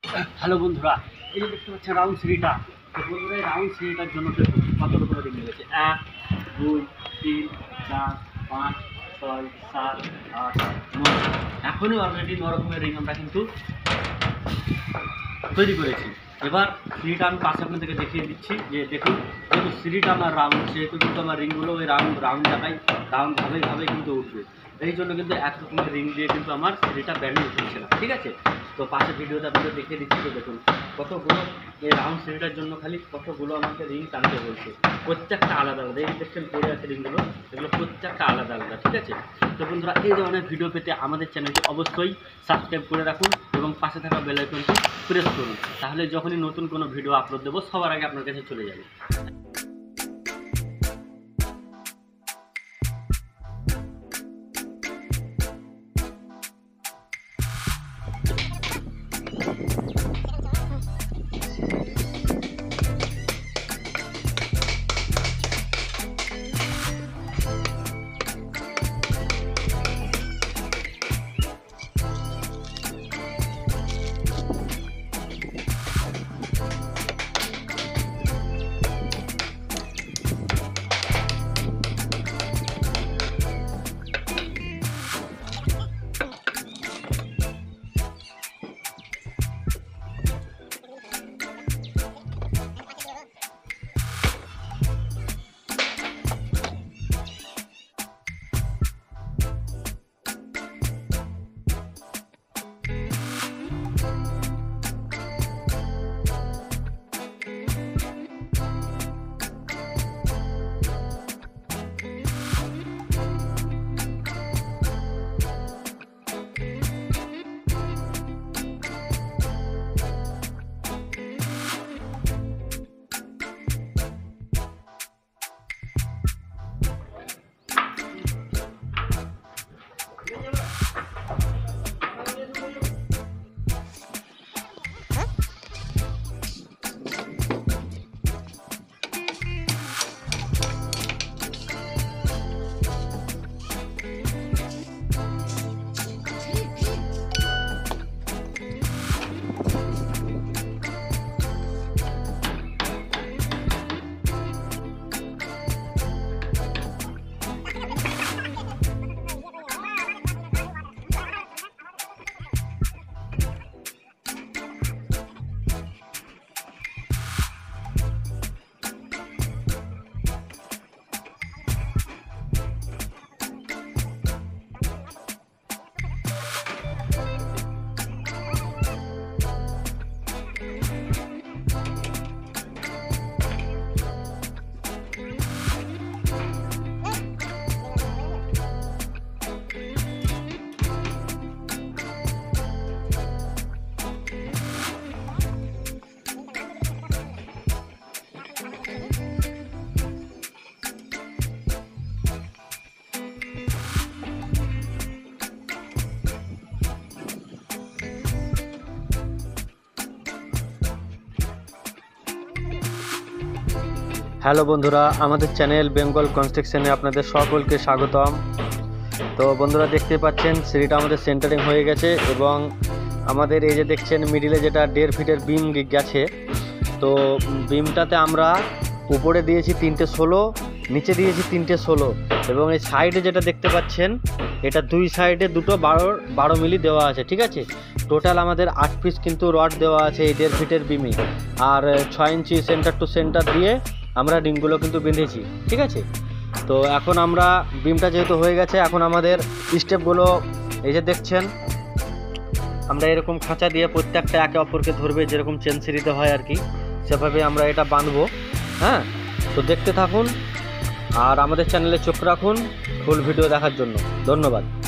Hello বন্ধুরা, এই যে দেখতে পাচ্ছেন রাউন্ড সিঁড়িটা। তো বন্ধুরা, এই রাউন্ড সিঁড়িটার জন্য দেখুন কতগুলো করে রিং লেগেছে। 1 2 3 4 5 6 7 8 9। এখনই অলরেডি 9 রকমের রিং আমরা কিন্তু তৈরি করেছি। এবার সিঁড়িটা আমি পাশে আপনাদেরকে দেখিয়ে দিচ্ছি যে দেখুন, যেহেতু সিঁড়িটা আমার রাউন্ড, সেহেতু কিন্তু আমার রিংগুলো ওই রাউন্ড জায়গায় রাউন্ডভাবে কিন্তু উঠবে। এই জন্য কিন্তু এক রকমের রিং দিয়ে কিন্তু আমার সিঁড়িটা ব্যান্ড উঠছে না, ঠিক আছে। তো পাশে ভিডিওতে আপনাদের দেখিয়ে দিচ্ছি। তো দেখুন কতগুলো এই রাউন্ড সিঁড়িটার জন্য খালি কতগুলো আমাকে রিং টানতে বলছে, প্রত্যেকটা আলাদা আলাদা। এই দেখছেন পড়ে আছে রিংগুলো, এগুলো প্রত্যেকটা আলাদা আলাদা, ঠিক আছে। তো বন্ধুরা, এই ধরনের ভিডিও পেতে আমাদের চ্যানেলটি অবশ্যই সাবস্ক্রাইব করে রাখুন এবং পাশে থাকা বেল আইকনটি প্রেস করুন, তাহলে যখনই নতুন কোনো ভিডিও আপলোড দেবো সবার আগে আপনার কাছে চলে যাবে। হ্যালো বন্ধুরা, আমাদের চ্যানেল বেঙ্গল কনস্ট্রাকশনে আপনাদের সকলকে স্বাগতম। তো বন্ধুরা, দেখতে পাচ্ছেন সিঁড়িটা আমাদের সেন্টারিং হয়ে গেছে এবং আমাদের এই যে দেখছেন মিডিলে যেটা 1.5 ফিটের বিম গেছে। তো বিমটাতে আমরা উপরে দিয়েছি 3টে 16, নিচে দিয়েছি 3টে 16 এবং এই সাইডে যেটা দেখতে পাচ্ছেন এটা দুই সাইডে দুটো 12 মিলি দেওয়া আছে, ঠিক আছে। টোটাল আমাদের 8 পিস কিন্তু রড দেওয়া আছে এই 1.5 ফিটের বিমে, আর 6 ইঞ্চি সেন্টার টু সেন্টার দিয়ে আমরা রিংগুলো কিন্তু বেঁধেছি, ঠিক আছে। তো এখন আমরা বিমটা যেহেতু হয়ে গেছে, এখন আমাদের স্টেপগুলো এই যে দেখছেন আমরা এরকম খাঁচা দিয়ে প্রত্যেকটা একে অপরকে ধরবে, যেরকম চেন সিঁড়িতে হয় আর কি, সেভাবে আমরা এটা বাঁধবো। হ্যাঁ, তো দেখতে থাকুন আর আমাদের চ্যানেলে চোখ রাখুন ফুল ভিডিও দেখার জন্য। ধন্যবাদ।